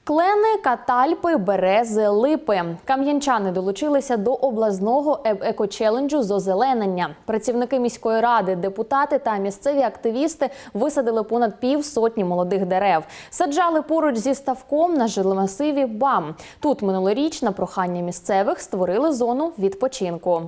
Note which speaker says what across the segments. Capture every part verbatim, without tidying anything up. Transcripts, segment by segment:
Speaker 1: Клени, катальпи, берези, липи. Кам'янчани долучилися до обласного екочеленджу з озеленення. Працівники міської ради, депутати та місцеві активісти висадили понад півсотні молодих дерев. Саджали поруч зі ставком на жилмасиві БАМ. Тут минулоріч на прохання місцевих створили зону відпочинку.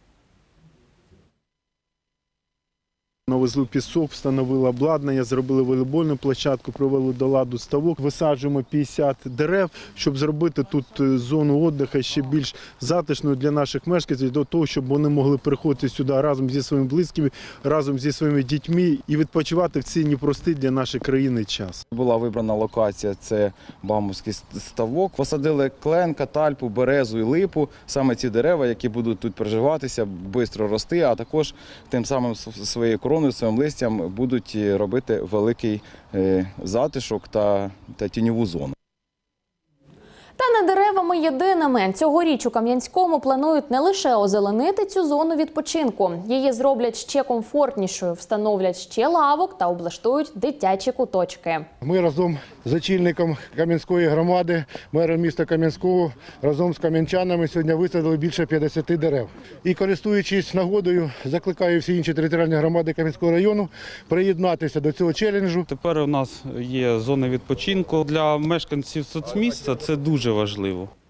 Speaker 2: Навезли пісок, встановили обладнання, зробили волейбольну площадку, провели до ладу ставок. Висаджуємо п'ятдесят дерев, щоб зробити тут зону відпочинку ще більш затишною для наших мешканців, для того, щоб вони могли приходити сюди разом зі своїми близькими, разом зі своїми дітьми і відпочивати в цей непростий для нашої країни час.
Speaker 3: Була вибрана локація – це бамбуський ставок. Посадили клен, катальпу, березу і липу. Саме ці дерева, які будуть тут приживатися, швидко рости, а також тим самим своєю короною, своїм листям будуть робити великий затишок та, та тіньову зону.
Speaker 1: Та не деревами єдиними. Цьогоріч у Кам'янському планують не лише озеленити цю зону відпочинку. Її зроблять ще комфортнішою, встановлять ще лавок та облаштують дитячі куточки.
Speaker 4: Ми разом з очільником Кам'янської громади, мером міста Кам'янського, разом з кам'янчанами сьогодні висадили більше п'ятдесят дерев. І користуючись нагодою, закликаю всі інші територіальні громади Кам'янського району приєднатися до цього челенджу.
Speaker 5: Тепер у нас є зона відпочинку. Для мешканців соцміста це дуже важливо.